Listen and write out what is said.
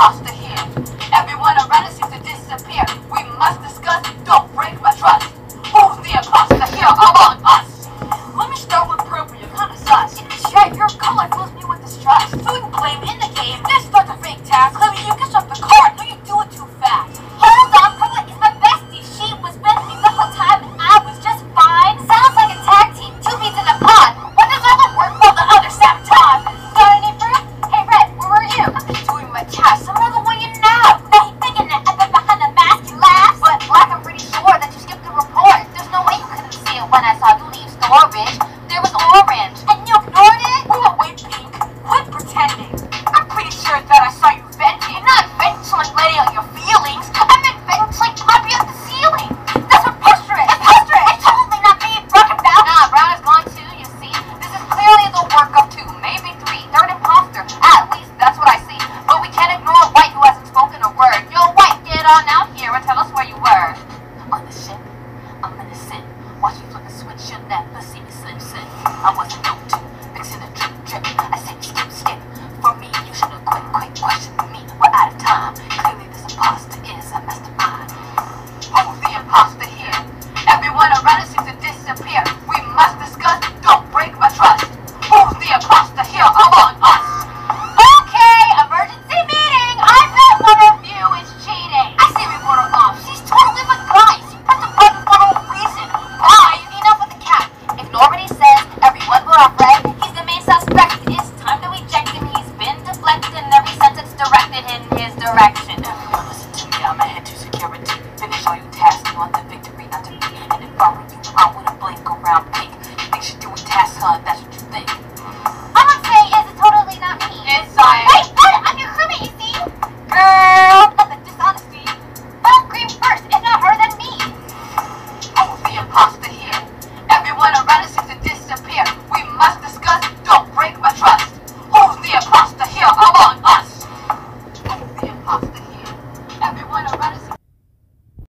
imposter here. Everyone around us seems to disappear. We must discuss, don't break my trust. Who's the imposter here among us? Let me start with purple, you're kinda sus. Yeah, your color fills me with distrust. So we can claim in the game, this starts a fake task. Claiming you can start the card, no you do it too fast. Hold on, Purple is my bestie. She was with me the whole time and I was just fine. Sounds like a tag team, two beats in a pod. One does all the work while the other sabotage. Got any proof? Hey Red, where were you? I'm just doing my task, I'm the one you know. Now he's thinking that I've been behind the mask, he laughs. But Black, I'm pretty sure that you skipped the report. There's no way you couldn't see it when I saw you leave storage. There was orange, and you ignored it? Oh, wait, Pink, quit pretending. I'm pretty sure that I saw you venting. Not venting like letting out your feelings. I meant venting like popping up the ceiling. That's preposterous. Preposterous. It's totally not me, Broken Bell. Nah, Brown is gone too, you see. This is clearly the work of two, maybe three. Third imposter. At least that's what I see. But we can't ignore White who hasn't spoken a word. Yo, White, get on out here and tell us where you were. On the ship. I'm innocent. Watch me flip a switch, you'll never see me slip. I wasn't known to mixing a drip. I said skip. For me, you should have quit questioning me. We're out of time. Clearly this imposter is a mastermind. Who's the imposter here? Everyone around us seems to disappear. We must discuss, don't break my trust. Who's the imposter here among us? Okay, emergency meeting. I bet one of you is cheating. I say we vote her off. She's totally my guy. She pressed the button for no reason. Why? Enough with the cat. If nobody says everyone vote off Red, he's the main suspect. It's time to eject him. He's been deflected and every sentence directed in his direction.